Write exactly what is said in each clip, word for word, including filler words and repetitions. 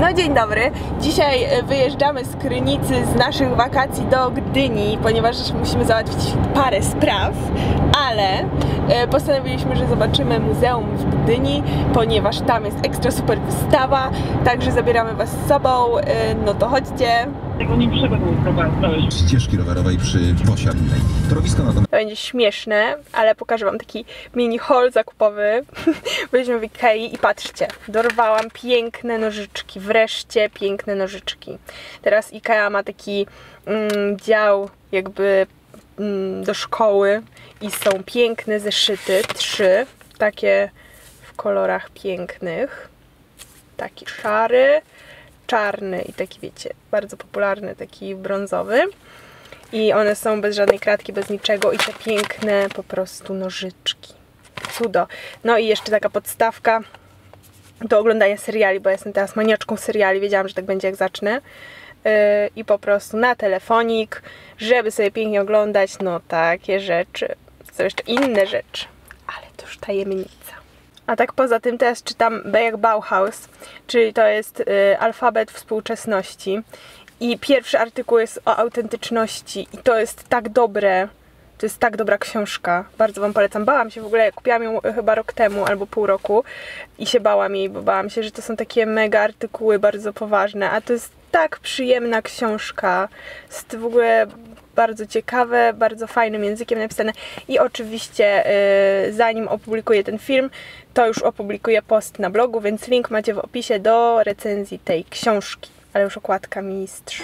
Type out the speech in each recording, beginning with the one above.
No dzień dobry, dzisiaj wyjeżdżamy z Krynicy z naszych wakacji do Gdyni, ponieważ musimy załatwić parę spraw, ale postanowiliśmy, że zobaczymy muzeum w Gdyni, ponieważ tam jest ekstra super wystawa, także zabieramy was z sobą, no to chodźcie. Tego nie trzeba było prowadzić. Ścieżki rowerowej przy Wosiadnej. Torowisko na to... To będzie śmieszne, ale pokażę wam taki mini haul zakupowy. Byliśmy w Ikei i patrzcie, dorwałam piękne nożyczki, wreszcie piękne nożyczki. Teraz Ikea ma taki mm, dział jakby mm, do szkoły i są piękne zeszyty, trzy, takie w kolorach pięknych, taki szary, czarny i taki, wiecie, bardzo popularny, taki brązowy. I one są bez żadnej kratki, bez niczego i te piękne po prostu nożyczki. Cudo. No i jeszcze taka podstawka do oglądania seriali, bo ja jestem teraz maniaczką seriali, wiedziałam, że tak będzie jak zacznę. Yy, I po prostu na telefonik, żeby sobie pięknie oglądać, no takie rzeczy. Są jeszcze inne rzeczy, ale to już tajemnica. A tak poza tym teraz czytam B jak Bauhaus, czyli to jest y, alfabet współczesności. I pierwszy artykuł jest o autentyczności i to jest tak dobre, to jest tak dobra książka. Bardzo wam polecam. Bałam się w ogóle, kupiłam ją chyba rok temu albo pół roku i się bałam jej, bo bałam się, że to są takie mega artykuły bardzo poważne, a to jest tak przyjemna książka. Jest w ogóle bardzo ciekawe, bardzo fajnym językiem napisane i oczywiście yy, zanim opublikuję ten film, to już opublikuję post na blogu, więc link macie w opisie do recenzji tej książki. Ale już okładka mistrz.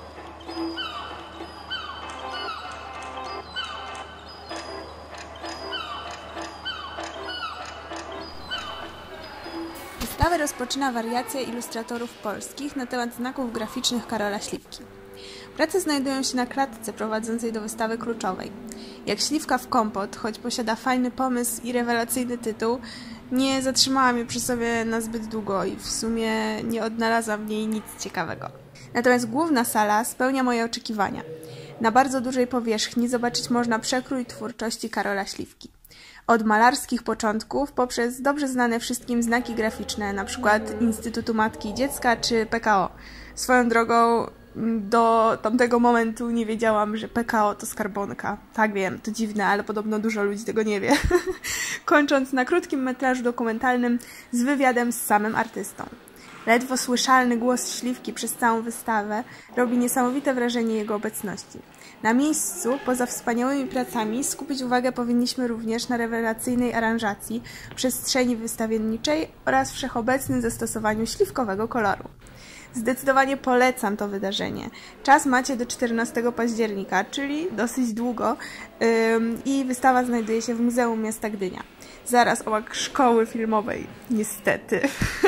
Wystawę rozpoczyna wariacja ilustratorów polskich na temat znaków graficznych Karola Śliwki. Prace znajdują się na klatce prowadzącej do wystawy kluczowej. Jak śliwka w kompot, choć posiada fajny pomysł i rewelacyjny tytuł, nie zatrzymała mnie przy sobie na zbyt długo i w sumie nie odnalazłam w niej nic ciekawego. Natomiast główna sala spełnia moje oczekiwania. Na bardzo dużej powierzchni zobaczyć można przekrój twórczości Karola Śliwki. Od malarskich początków poprzez dobrze znane wszystkim znaki graficzne, np. Instytutu Matki i Dziecka czy P K O. Swoją drogą do tamtego momentu nie wiedziałam, że P K O to skarbonka. Tak, wiem, to dziwne, ale podobno dużo ludzi tego nie wie. Kończąc na krótkim metrażu dokumentalnym z wywiadem z samym artystą. Ledwo słyszalny głos Śliwki przez całą wystawę robi niesamowite wrażenie jego obecności. Na miejscu, poza wspaniałymi pracami, skupić uwagę powinniśmy również na rewelacyjnej aranżacji, przestrzeni wystawienniczej oraz wszechobecnym zastosowaniu śliwkowego koloru. Zdecydowanie polecam to wydarzenie. Czas macie do czternastego października, czyli dosyć długo yy, i wystawa znajduje się w Muzeum Miasta Gdynia. Zaraz obok szkoły filmowej, niestety.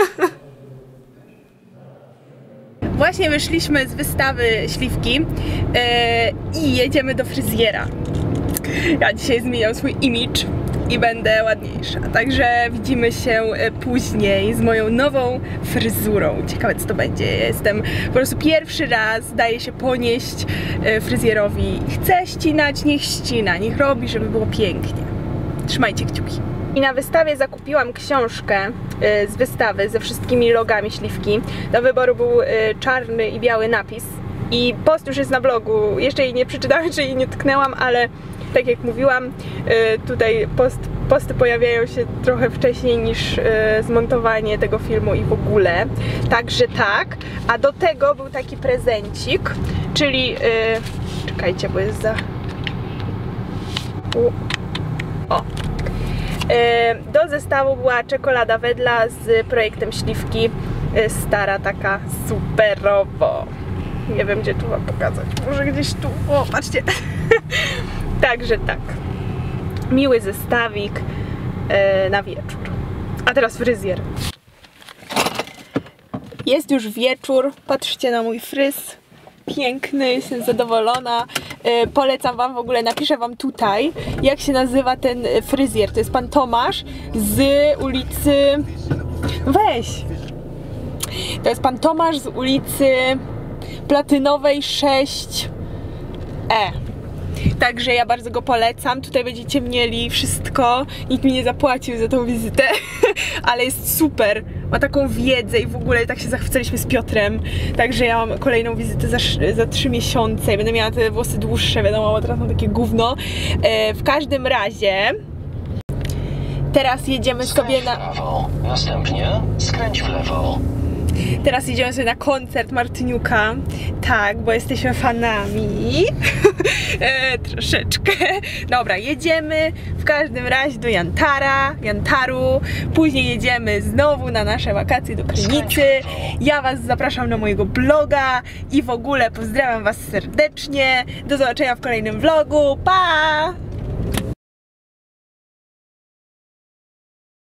Właśnie wyszliśmy z wystawy Śliwki yy, i jedziemy do fryzjera. Ja dzisiaj zmieniam swój imidż i będę ładniejsza. Także widzimy się później z moją nową fryzurą. Ciekawe, co to będzie. Jestem po prostu pierwszy raz, daję się ponieść fryzjerowi. Chce ścinać, niech ścina, niech robi, żeby było pięknie. Trzymajcie kciuki. I na wystawie zakupiłam książkę z wystawy ze wszystkimi logami Śliwki. Do wyboru był czarny i biały napis. I post już jest na blogu. Jeszcze jej nie przeczytałam, czy jej nie tknęłam, ale tak jak mówiłam, tutaj post, posty pojawiają się trochę wcześniej niż zmontowanie tego filmu i w ogóle. Także tak. A do tego był taki prezencik, czyli... Czekajcie, bo jest za... O! Do zestawu była czekolada Wedla z projektem Śliwki. Stara, taka superowo. Nie wiem, gdzie tu wam pokazać. Może gdzieś tu. O, patrzcie. Także tak. Miły zestawik yy, na wieczór. A teraz fryzjer. Jest już wieczór. Patrzcie na mój fryz. Piękny, jestem zadowolona. Yy, polecam wam w ogóle, napiszę wam tutaj, jak się nazywa ten fryzjer. To jest pan Tomasz z ulicy... Weź! To jest pan Tomasz z ulicy Platynowej sześć E. Także ja bardzo go polecam. Tutaj będziecie mieli wszystko. Nikt mi nie zapłacił za tą wizytę, ale jest super. Ma taką wiedzę i w ogóle tak się zachwycaliśmy z Piotrem. Także ja mam kolejną wizytę za, za trzy miesiące i będę miała te włosy dłuższe, wiadomo, bo teraz mam takie gówno. E, w każdym razie teraz jedziemy sobie na... prawo. Następnie skręć w lewo. Teraz jedziemy sobie na koncert Martyniuka. Tak, bo jesteśmy fanami. e, troszeczkę. Dobra, jedziemy w każdym razie do Jantara, Jantaru. Później jedziemy znowu na nasze wakacje do Krynicy. Ja was zapraszam na mojego bloga i w ogóle pozdrawiam was serdecznie. Do zobaczenia w kolejnym vlogu. Pa!